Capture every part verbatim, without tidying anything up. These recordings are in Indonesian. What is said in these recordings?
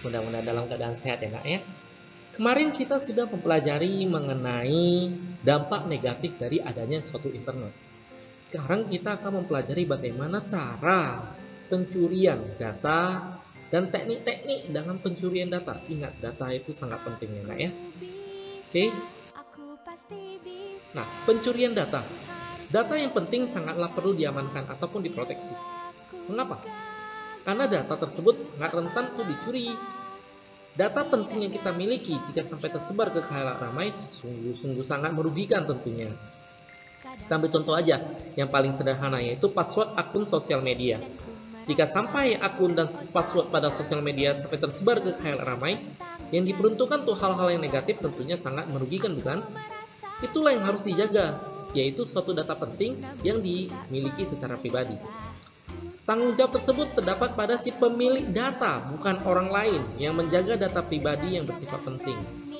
Mudah-mudahan dalam keadaan sehat ya Nak ya. Kemarin kita sudah mempelajari mengenai dampak negatif dari adanya suatu internet. Sekarang kita akan mempelajari bagaimana cara pencurian data dan teknik-teknik dalam pencurian data. Ingat, data itu sangat penting ya Nak ya. Oke. Nah, pencurian data. Data yang penting sangatlah perlu diamankan ataupun diproteksi. Mengapa? Karena data tersebut sangat rentan untuk dicuri. Data penting yang kita miliki jika sampai tersebar ke khalayak ramai sungguh-sungguh sangat merugikan tentunya. Kita ambil contoh aja, yang paling sederhana yaitu password akun sosial media. Jika sampai akun dan password pada sosial media sampai tersebar ke khalayak ramai, yang diperuntukkan untuk hal-hal yang negatif tentunya sangat merugikan, bukan? Itulah yang harus dijaga, yaitu suatu data penting yang dimiliki secara pribadi. Tanggung jawab tersebut terdapat pada si pemilik data, bukan orang lain yang menjaga data pribadi yang bersifat penting.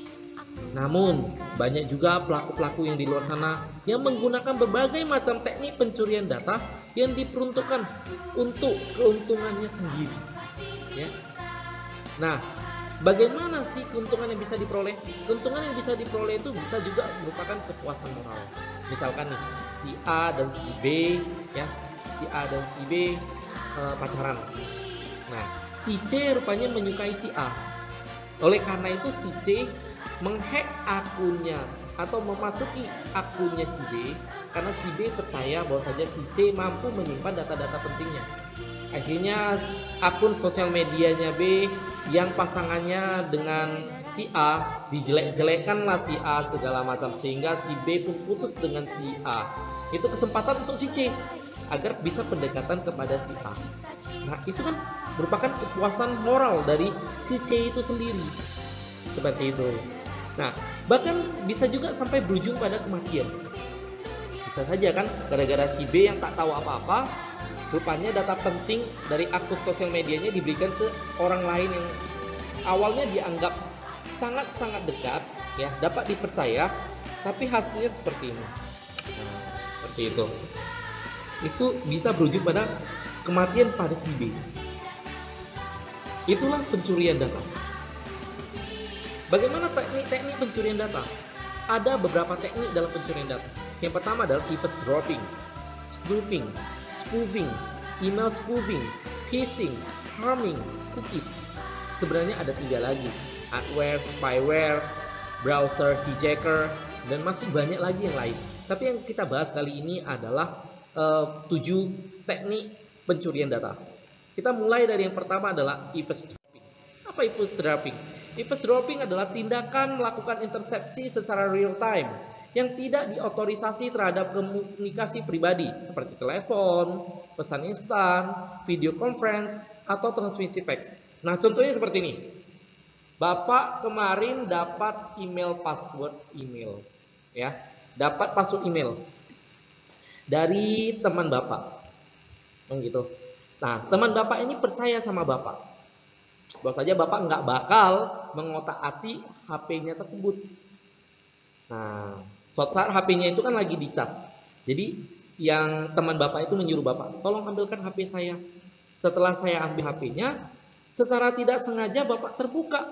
Namun, banyak juga pelaku-pelaku yang di luar sana yang menggunakan berbagai macam teknik pencurian data yang diperuntukkan untuk keuntungannya sendiri. Ya. Nah, bagaimana sih keuntungan yang bisa diperoleh? Keuntungan yang bisa diperoleh itu bisa juga merupakan kepuasan moral. Misalkan nih, si A dan si B, ya. Si A dan si B e, pacaran. Nah, si C rupanya menyukai si A. Oleh karena itu si C menghack akunnya atau memasuki akunnya si B karena si B percaya bahwa saja si C mampu menyimpan data-data pentingnya. Akhirnya akun sosial medianya B yang pasangannya dengan si A dijelek-jelekkanlah si A segala macam sehingga si B pun putus dengan si A. Itu kesempatan untuk si C agar bisa pendekatan kepada si A. Nah, itu kan merupakan kepuasan moral dari si C itu sendiri. Seperti itu. Nah, bahkan bisa juga sampai berujung pada kematian. Bisa saja kan, gara-gara si B yang tak tahu apa-apa, rupanya data penting dari akun sosial medianya diberikan ke orang lain yang awalnya dianggap sangat-sangat dekat, ya, dapat dipercaya, tapi hasilnya seperti ini. Nah, seperti itu. Itu bisa berujung pada kematian pada si B. Itulah pencurian data. Bagaimana teknik-teknik pencurian data? Ada beberapa teknik dalam pencurian data. Yang pertama adalah eavesdropping, snooping, spoofing, email spoofing, phishing, harming, cookies. Sebenarnya ada tiga lagi, adware, spyware, browser hijacker, dan masih banyak lagi yang lain. Tapi yang kita bahas kali ini adalah Uh, tujuh teknik pencurian data. Kita mulai dari yang pertama adalah eavesdropping. Apa eavesdropping? Eavesdropping adalah tindakan melakukan intersepsi secara real time yang tidak diotorisasi terhadap komunikasi pribadi seperti telepon, pesan instan, video conference, atau transmisi fax. Nah, contohnya seperti ini. Bapak kemarin dapat email password email, ya, dapat password email dari teman Bapak, gitu. Nah, teman Bapak ini percaya sama Bapak, bahwa saja Bapak nggak bakal mengotak-atik H P-nya tersebut. Nah, suatu saat H P-nya itu kan lagi dicas. Jadi, yang teman Bapak itu menyuruh Bapak, tolong ambilkan H P saya. Setelah saya ambil H P-nya, secara tidak sengaja Bapak terbuka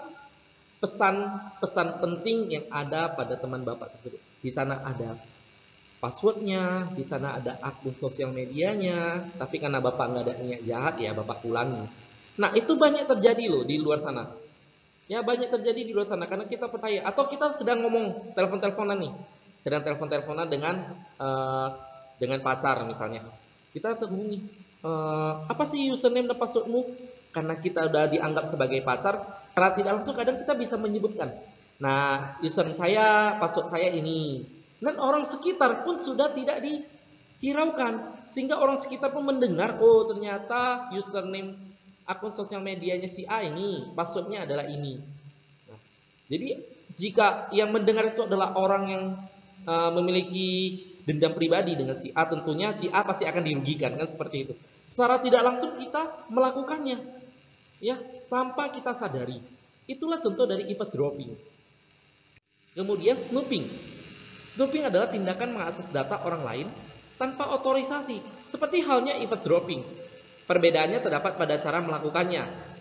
pesan-pesan penting yang ada pada teman Bapak tersebut. Di sana ada passwordnya, di sana ada akun sosial medianya, tapi karena Bapak nggak ada niat jahat ya Bapak ulangi. Nah, itu banyak terjadi loh di luar sana. Ya, banyak terjadi di luar sana karena kita percaya. Atau kita sedang ngomong telepon-teleponan nih, sedang telepon-teleponan dengan uh, dengan pacar misalnya. Kita terhubungi, uh, apa sih username dan passwordmu? Karena kita udah dianggap sebagai pacar, secara tidak langsung kadang kita bisa menyebutkan. Nah, username saya, password saya ini. Dan orang sekitar pun sudah tidak dihiraukan, sehingga orang sekitar pun mendengar, oh ternyata username akun sosial medianya si A ini, passwordnya adalah ini. Nah, jadi jika yang mendengar itu adalah orang yang uh, memiliki dendam pribadi dengan si A, tentunya si A pasti akan dirugikan, kan seperti itu. Secara tidak langsung kita melakukannya, ya, tanpa kita sadari. Itulah contoh dari eavesdropping. Kemudian snooping. Snooping adalah tindakan mengakses data orang lain tanpa otorisasi, seperti halnya eavesdropping. Perbedaannya terdapat pada cara melakukannya.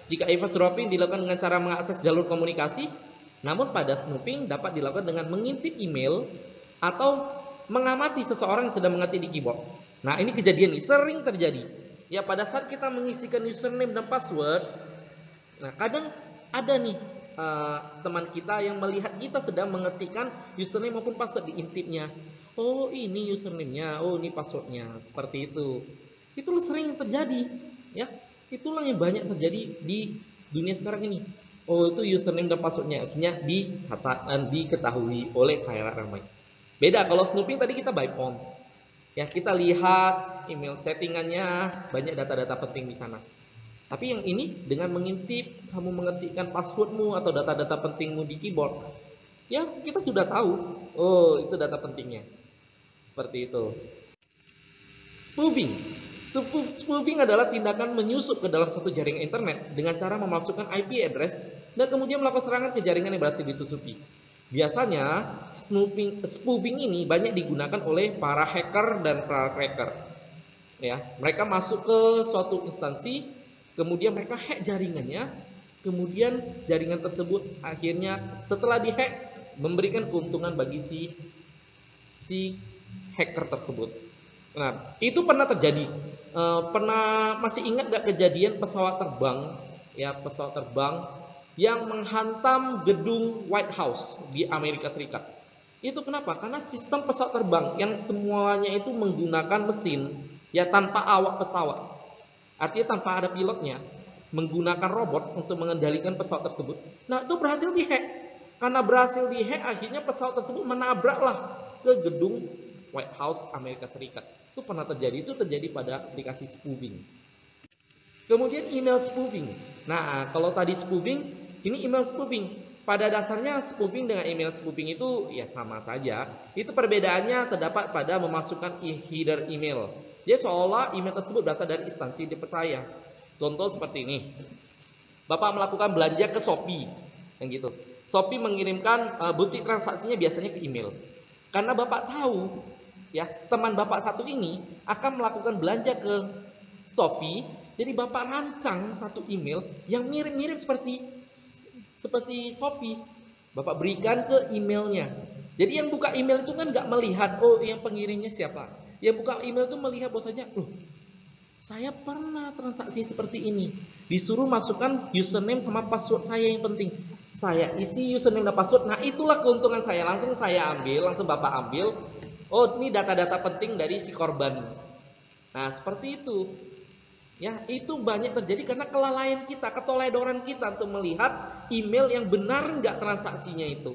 Jika eavesdropping dilakukan dengan cara mengakses jalur komunikasi, namun pada snooping dapat dilakukan dengan mengintip email atau mengamati seseorang yang sedang mengetik di keyboard. Nah, ini kejadian nih, sering terjadi. Ya, pada saat kita mengisikan username dan password, nah kadang ada nih uh, teman kita yang melihat kita sedang mengetikkan username maupun password, diintipnya. Oh, ini username-nya, oh ini passwordnya, seperti itu. Itu sering terjadi, ya. Itulah yang banyak terjadi di dunia sekarang ini. Oh, itu username dan passwordnya, akhirnya dicatat dan diketahui oleh khalayak ramai. Beda kalau snooping tadi kita by phone. Ya, kita lihat email chattingannya, banyak data-data penting di sana. Tapi yang ini dengan mengintip, kamu mengetikkan passwordmu atau data-data pentingmu di keyboard, ya kita sudah tahu, oh itu data pentingnya. Seperti itu. Spoofing. Spoofing adalah tindakan menyusup ke dalam suatu jaringan internet dengan cara memasukkan I P address dan kemudian melakukan serangan ke jaringan yang berhasil disusupi. Biasanya spoofing, spoofing ini banyak digunakan oleh para hacker dan para cracker. Ya, mereka masuk ke suatu instansi, kemudian mereka hack jaringannya, kemudian jaringan tersebut akhirnya setelah dihack memberikan keuntungan bagi si si hacker tersebut. Nah, itu pernah terjadi. E, pernah masih ingat gak kejadian pesawat terbang, ya pesawat terbang yang menghantam gedung White House di Amerika Serikat. Itu kenapa? Karena sistem pesawat terbang yang semuanya itu menggunakan mesin, ya tanpa awak pesawat. Artinya tanpa ada pilotnya, menggunakan robot untuk mengendalikan pesawat tersebut. Nah, itu berhasil dihack. Karena berhasil dihack, akhirnya pesawat tersebut menabraklah ke gedung White House Amerika Serikat. Itu pernah terjadi, itu terjadi pada aplikasi spoofing. Kemudian email spoofing. Nah, kalau tadi spoofing, ini email spoofing. Pada dasarnya spoofing dengan email spoofing itu ya sama saja. Itu perbedaannya terdapat pada memasukkan header email. Dia seolah email tersebut berasal dari instansi dipercaya. Contoh seperti ini. Bapak melakukan belanja ke Shopee, yang gitu. Shopee mengirimkan uh, bukti transaksinya biasanya ke email. Karena Bapak tahu, ya teman Bapak satu ini akan melakukan belanja ke Shopee, jadi Bapak rancang satu email yang mirip-mirip seperti seperti Shopee. Bapak berikan ke emailnya. Jadi yang buka email itu kan nggak melihat, oh yang pengirimnya siapa. Yang buka email itu melihat bahwasanya, loh, saya pernah transaksi seperti ini. Disuruh masukkan username sama password saya yang penting. Saya isi username dan password. Nah, itulah keuntungan saya. Langsung saya ambil, langsung Bapak ambil. Oh, ini data-data penting dari si korban. Nah, seperti itu. Ya, itu banyak terjadi karena kelalaian kita, keteledoran kita untuk melihat email yang benar nggak transaksinya itu.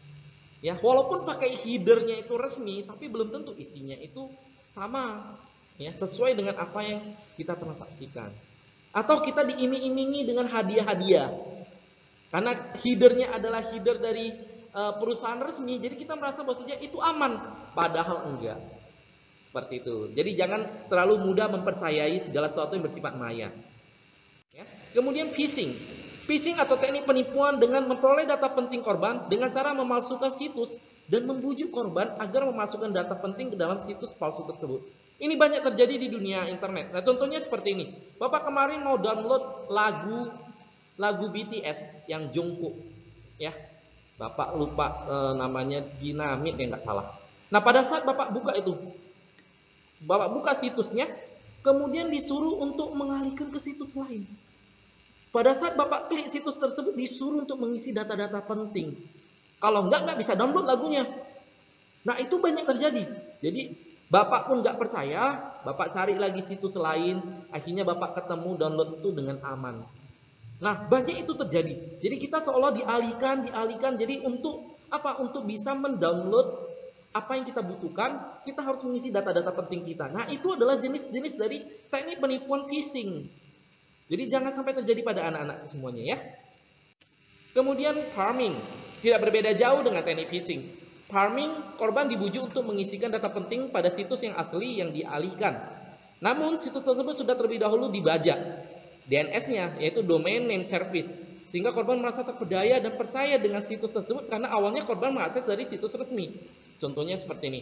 Ya, walaupun pakai headernya itu resmi, tapi belum tentu isinya itu sama. Ya, sesuai dengan apa yang kita transaksikan. Atau kita diiming-imingi dengan hadiah-hadiah. Karena headernya adalah header dari uh, perusahaan resmi, jadi kita merasa bahwasanya itu aman, padahal enggak. Seperti itu. Jadi jangan terlalu mudah mempercayai segala sesuatu yang bersifat maya. Ya. Kemudian phishing. Phishing atau teknik penipuan dengan memperoleh data penting korban dengan cara memalsukan situs dan membujuk korban agar memasukkan data penting ke dalam situs palsu tersebut. Ini banyak terjadi di dunia internet. Nah, contohnya seperti ini. Bapak kemarin mau download lagu lagu B T S yang Jungkook, ya. Bapak lupa e, namanya Dynamite ya nggak salah. Nah, pada saat Bapak buka itu, Bapak buka situsnya, kemudian disuruh untuk mengalihkan ke situs lain. Pada saat Bapak klik situs tersebut, disuruh untuk mengisi data-data penting. Kalau enggak, nggak bisa download lagunya. Nah, itu banyak terjadi. Jadi, Bapak pun nggak percaya, Bapak cari lagi situs lain, akhirnya Bapak ketemu download itu dengan aman. Nah, banyak itu terjadi. Jadi, kita seolah dialihkan, dialihkan. Jadi, untuk apa? Untuk bisa mendownload apa yang kita butuhkan, kita harus mengisi data-data penting kita. Nah, itu adalah jenis-jenis dari teknik penipuan phishing. Jadi jangan sampai terjadi pada anak-anak semuanya ya. Kemudian farming. Tidak berbeda jauh dengan teknik phishing. Farming, korban dibujuk untuk mengisikan data penting pada situs yang asli yang dialihkan. Namun situs tersebut sudah terlebih dahulu dibajak D N S-nya, yaitu Domain Name Service. Sehingga korban merasa terpedaya dan percaya dengan situs tersebut karena awalnya korban mengakses dari situs resmi. Contohnya seperti ini.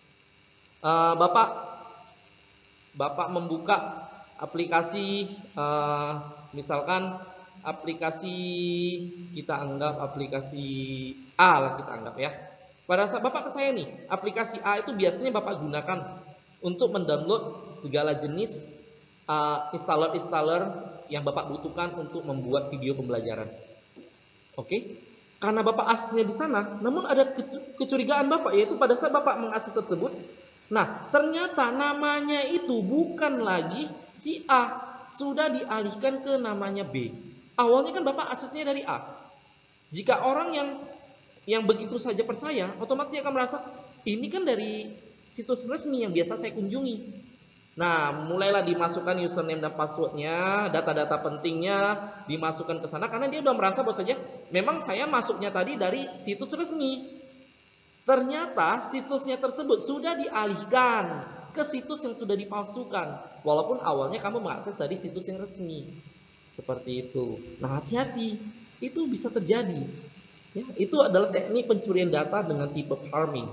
Uh, Bapak Bapak membuka aplikasi uh, misalkan aplikasi, kita anggap aplikasi A lah kita anggap ya. Pada saat Bapak percaya nih, aplikasi A itu biasanya Bapak gunakan untuk mendownload segala jenis uh, installer-installer yang Bapak butuhkan untuk membuat video pembelajaran. Oke? Karena Bapak aksesnya di sana, namun ada kecurigaan Bapak, yaitu pada saat Bapak mengakses tersebut, nah ternyata namanya itu bukan lagi si A, sudah dialihkan ke namanya B. Awalnya kan Bapak aksesnya dari A. Jika orang yang yang begitu saja percaya, otomatis dia akan merasa ini kan dari situs resmi yang biasa saya kunjungi. Nah, mulailah dimasukkan username dan passwordnya, data-data pentingnya dimasukkan ke sana karena dia udah merasa bahwa saja memang saya masuknya tadi dari situs resmi. Ternyata situsnya tersebut sudah dialihkan ke situs yang sudah dipalsukan, walaupun awalnya kamu mengakses dari situs yang resmi. Seperti itu. Nah, hati-hati, itu bisa terjadi. Ya, itu adalah teknik pencurian data dengan tipe farming.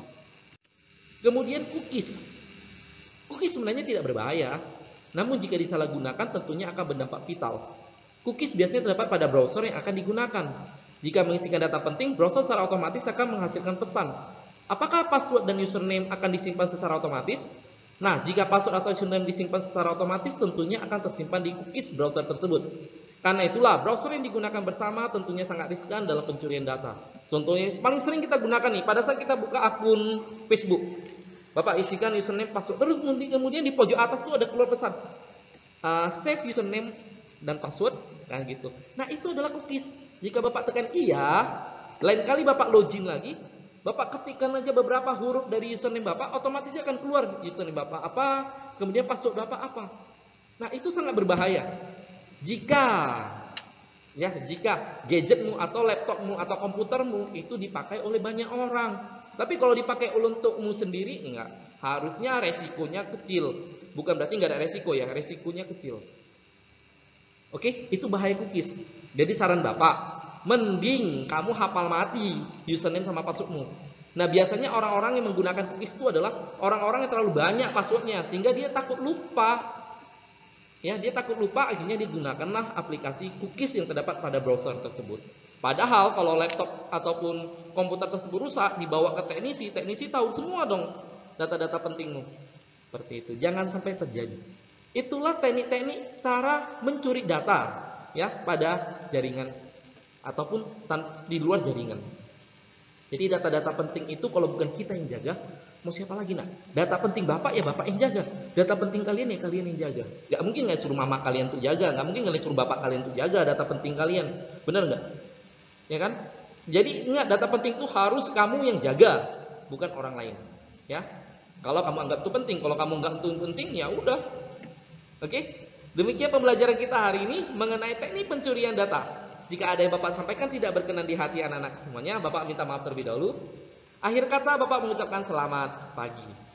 Kemudian cookies. Cookies sebenarnya tidak berbahaya, namun jika disalahgunakan tentunya akan berdampak vital. Cookies biasanya terdapat pada browser yang akan digunakan. Jika mengisikan data penting, browser secara otomatis akan menghasilkan pesan. Apakah password dan username akan disimpan secara otomatis? Nah, jika password atau username disimpan secara otomatis, tentunya akan tersimpan di cookies browser tersebut. Karena itulah, browser yang digunakan bersama tentunya sangat riskan dalam pencurian data. Contohnya, paling sering kita gunakan nih, pada saat kita buka akun Facebook. Bapak isikan username, password, terus kemudian di pojok atas tuh ada keluar pesan. Uh, save username dan password, kan gitu. Nah, itu adalah cookies. Jika Bapak tekan iya, lain kali Bapak login lagi, Bapak ketikkan aja beberapa huruf dari username Bapak, otomatis akan keluar username Bapak apa, kemudian password Bapak apa. Nah, itu sangat berbahaya. Jika ya, jika gadgetmu atau laptopmu atau komputermu itu dipakai oleh banyak orang. Tapi kalau dipakai untukmu sendiri, enggak. Harusnya resikonya kecil. Bukan berarti enggak ada resiko ya, resikonya kecil. Oke, itu bahaya cookies. Jadi saran Bapak, mending kamu hafal mati username sama passwordmu. Nah, biasanya orang-orang yang menggunakan cookies itu adalah orang-orang yang terlalu banyak passwordnya sehingga dia takut lupa. Ya, dia takut lupa, akhirnya digunakanlah aplikasi cookies yang terdapat pada browser tersebut. Padahal kalau laptop ataupun komputer tersebut rusak, dibawa ke teknisi, teknisi tahu semua dong data-data pentingmu. Seperti itu, jangan sampai terjadi. Itulah teknik-teknik cara mencuri data ya pada jaringan ataupun di luar jaringan. Jadi data-data penting itu kalau bukan kita yang jaga, mau siapa lagi nak? Data penting Bapak ya Bapak yang jaga. Data penting kalian ya kalian yang jaga. Gak mungkin nggak suruh mama kalian tuh jaga, gak mungkin nggak suruh bapak kalian tuh jaga data penting kalian. Bener nggak? Ya kan? Jadi ingat, data penting itu harus kamu yang jaga, bukan orang lain. Ya. Kalau kamu anggap itu penting, kalau kamu anggap itu penting ya udah. Oke? Demikian pembelajaran kita hari ini mengenai teknik pencurian data. Jika ada yang Bapak sampaikan tidak berkenan di hati anak-anak semuanya, Bapak minta maaf terlebih dahulu. Akhir kata Bapak mengucapkan selamat pagi.